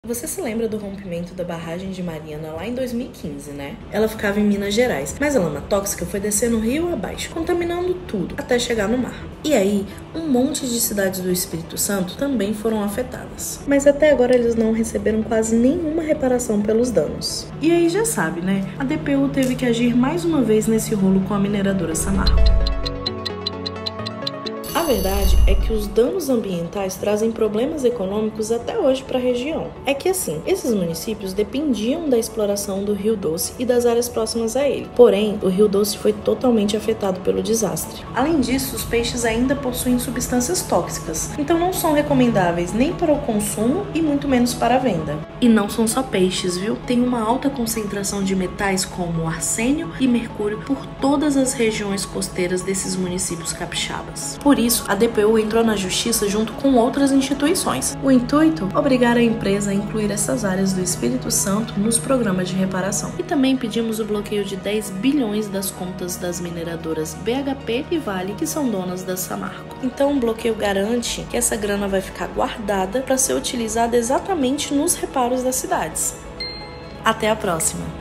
Você se lembra do rompimento da barragem de Mariana lá em 2015, né? Ela ficava em Minas Gerais, mas a lama tóxica foi descer no rio abaixo, contaminando tudo, até chegar no mar. E aí, um monte de cidades do Espírito Santo também foram afetadas. Mas até agora eles não receberam quase nenhuma reparação pelos danos. E aí já sabe, né? A DPU teve que agir mais uma vez nesse rolo com a mineradora Samarco. A verdade é que os danos ambientais trazem problemas econômicos até hoje para a região. É que assim, esses municípios dependiam da exploração do Rio Doce e das áreas próximas a ele. Porém, o Rio Doce foi totalmente afetado pelo desastre. Além disso, os peixes ainda possuem substâncias tóxicas, então não são recomendáveis nem para o consumo e muito menos para a venda. E não são só peixes, viu? Tem uma alta concentração de metais como arsênio e mercúrio por todas as regiões costeiras desses municípios capixabas. Por isso, a DPU entrou na justiça junto com outras instituições. O intuito? Obrigar a empresa a incluir essas áreas do Espírito Santo nos programas de reparação. E também pedimos o bloqueio de 10 bilhões das contas das mineradoras BHP e Vale, que são donas da Samarco. Então, o bloqueio garante que essa grana vai ficar guardada para ser utilizada exatamente nos reparos das cidades. Até a próxima!